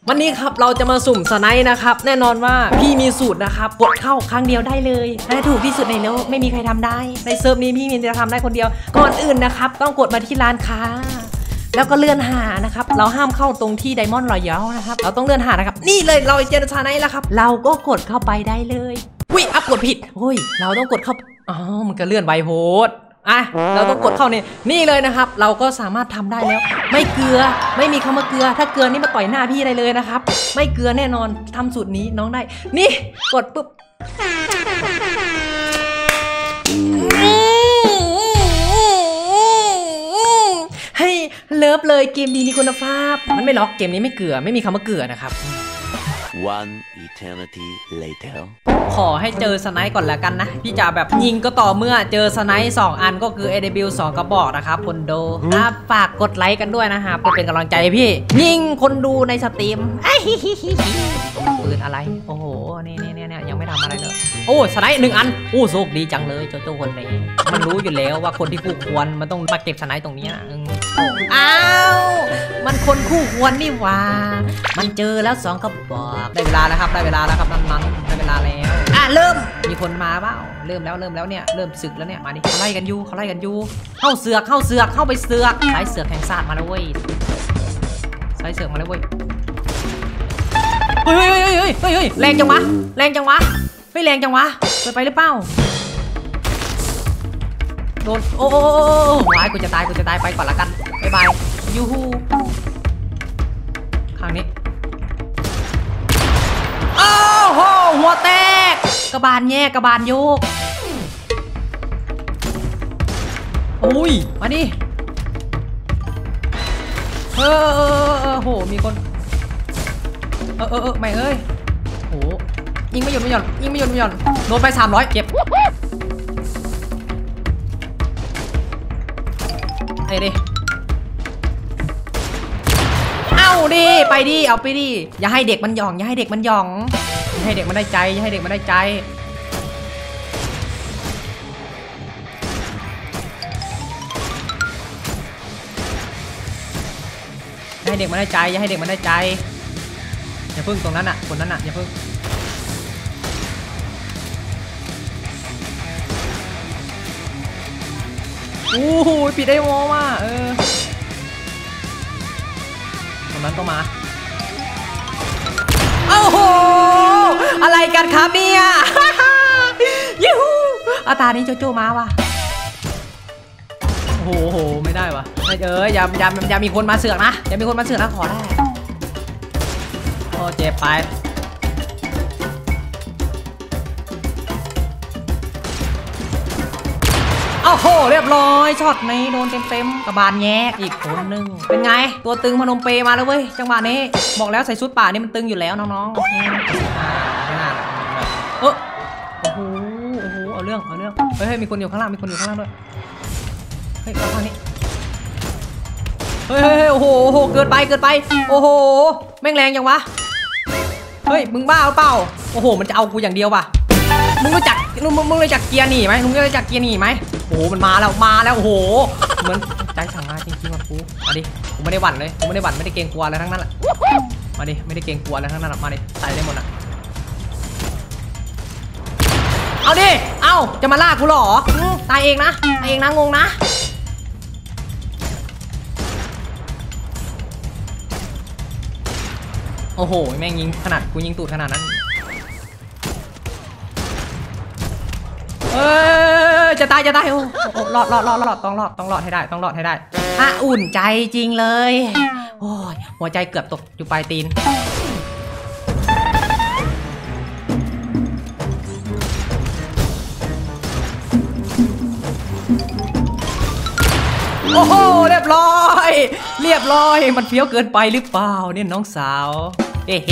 วันนี้ครับเราจะมาสุ่มสไนป์นะครับแน่นอนว่าพี่มีสูตรนะครับกดเข้าครั้งเดียวได้เลยและถูกที่สุดในโลกไม่มีใครทำได้ในเซิร์ฟนี้พี่มีจะทำได้คนเดียวก่อนอื่นนะครับต้องกดมาที่ร้านค้าแล้วก็เลื่อนหานะครับเราห้ามเข้าตรงที่ไดมอนด์รอยัลนะครับเราต้องเลื่อนหานะครับนี่เลยเราเจอสไนป์แล้วครับเราก็กดเข้าไปได้เลยอุ้ยกดผิดเราต้องกดเข้ามันก็เลื่อนไวโหดเราต้องกดเข้านี่เลยนะครับเราก็สามารถทำได้แล้วไม่เกลือไม่มีคำว่าเกลือถ้าเกลือนี่มาต่อยหน้าพี่ได้เลยนะครับไม่เกลือแน่นอนทำสูตรนี้น้องได้นี่กดปุ๊บให้เลิฟเลยเกมดีมีคุณภาพมันไม่ล็อกเกมนี้ไม่เกลือไม่มีคำว่าเกลือนะครับ One eternity later ขอให้เจอสไนป์ก่อนแล้วกันนะพี่จะแบบยิงก็ต่อเมื่อเจอสไนป์2อันก็คือ AW 2 กระบอกนะครับคนดูฝากกดไลค์กันด้วยนะครับเพื่อเป็นกำลังใจพี่ยิงคนดูในสตรีมปืนอะไรโอ้โหนี่ยังไม่ทำอะไรเลยโอ้สไนป์1 อันโอ้โชคดีจังเลยโจคนนี้มันรู้อยู่แล้วว่าคนที่คู่ควรมันต้องมาเก็บสไนป์ตรงนี้นะมันคนคู่ควรนี่ว่ามันเจอแล้ว2 กระบอกได้เวลาแล้วครับได้เวลาแล้วครับนั่นได้เวลาแล้วเริ่มมีคนมาเปล่าเริ่มแล้วเนี่ยเริ่มศึกแล้วเนี่ยมาดิเขาไล่กันอยู่เข้าเสือกเข้าไปเสือกสายเสือกแห่งศาสตร์มาแล้วเว้ยสายเสือกมาแล้วเว้ยเฮ้ยแรงจังวะไม่แรงจังวะเกินไปหรือเปล่าโดนโอ้วายกูจะตายไปก่อนละกันบ๊ายบายยูฮูข้างนี้โอ้โหหัวแตกกระบาลแย่กระบาลโยกโอ้ยมาดิโหมีคนไม่เอ้ยโหยิงไม่หยุดโดนไป300เจ็บไอ้ดิเอาดิไปดิเอาไปดิอย่าให้เด็กมันหย่องอย่าให้เด็กมันได้ใจให้เด็กมันได้ใจอย่าพึ่งตรงนั้นอ่ะคนนั้นอ่ะอย่าพึ่งปิดได้โม้ว่ะตรงนั้นต้องมาโอ้โหอะไรกันครับเนี่ยยูฮูตานี้โจมาว่ะโอ้โหไม่ได้ว่ะอย่ามีคนมาเสือกนะขอได้โอ้เจ็บไปโอ้โหเรียบร้อยช็อตนี้โดนเต็มกระบาลแยกอีกคนนึงเป็นไงตัวตึงพนมเปมาแล้วเว้ยจังหวะนี้บอกแล้วใส่ชุดป่านี่มันตึงอยู่แล้วน้องๆโอ้โหเอาเรื่องเฮ้ยมีคนอยู่ข้างล่างด้วยเฮ้ยข้างนี้เฮ้ยโอ้โหเกินไปโอ้โหแม่งแรงจังวะเฮ้ยมึงบ้าหรือเปล่าโอ้โหมันจะเอากูอย่างเดียวป่ะมึงรู้จักเกียร์หนีไหมโอ้โหมันมาแล้วโอ้โหเหมือนใจสั่งมาจริงๆว่ะกูมาดิกูไม่ได้หวั่นเลยไม่ได้เกรงกลัวอะไรทั้งนั้นแหละมาดิไม่ได้เกรงกลัวอะไรทั้งนั้นมาดิตายได้หมดอ่ะเอาดิจะมาล่ากูหรอตายเองนะงงนะโอ้โหแม่งยิงขนาดกูยิงตูดขนาดนั้นจะตายโอ้รอดต้องรอดให้ได้อุ่นใจจริงเลยโอ้ยหัวใจเกือบตกอยู่ปลายตีนโอ้โหเรียบร้อยมันเฟี้ยวเกินไปหรือเปล่าเนี่ยน้องสาวเฮ้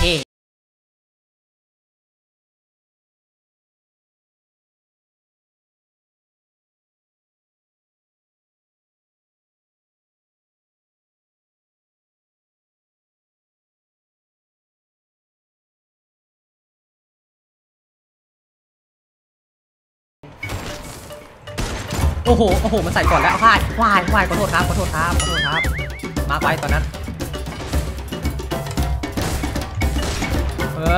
โอ้โหมันใส่ก่อนแล้วพลาดขอโทษครับมาไปตอนนั้น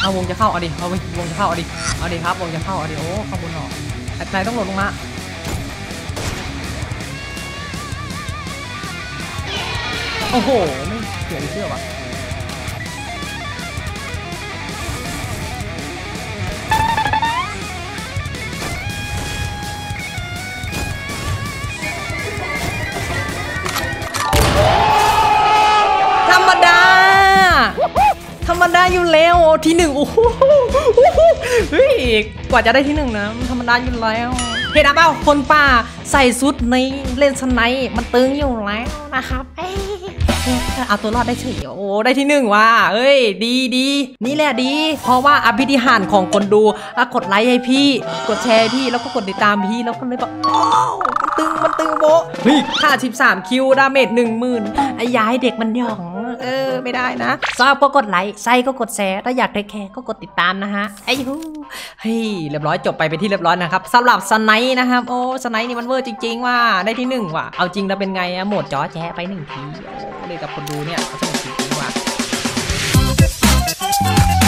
เอาวงจะเข้าเอาดิเอาวงจะเข้าเอาดิเอาดิครับวงจะเข้าเอาดิโอ้ข้างบนหรอไหนต้องหล่นลงมาโอ้โหไม่เสียเชื่อวะธรรมดาอยู่แล้วที่หนึ่งโอ้โหเฮ้ยกว่าจะได้ที่หนึ่งนะธรรมดาอยู่แล้วเห็นเปล่าคนป่าใส่ชุดในเล่นสไนมันตึงอยู่แล้วนะครับเอาตัวรอดได้เฉยโอ้ได้ที่หนึ่งว่ะเอ้ยดีนี่แหละดีเพราะว่าอภิธิหารของคนดูกดไลค์ให้พี่กดแชร์พี่แล้วก็กดติดตามพี่แล้วก็เลยแบบโอ้มันตึงโบเฮ้ย53คิวดาเมจ10,000ไอ้ย้ายเด็กมันหย่องไม่ได้นะชอบก็กดไลค์ใส่ก็กดแชร์ถ้าอยากเทคแคร์ก็กดติดตามนะฮะไอ้ฮู้เฮ้ยเรียบร้อยจบไปเป็นที่เรียบร้อยนะครับสำหรับสไนป์นะครับโอ้สไนป์นี่มันเวอร์จริงๆว่าได้ที่1ว่ะเอาจริงแล้วเป็นไงอะโหมดจ้อแจ๊ไป1 ทีเลยกับคนดูเนี่ยเขาสนุกจริงๆว่ะ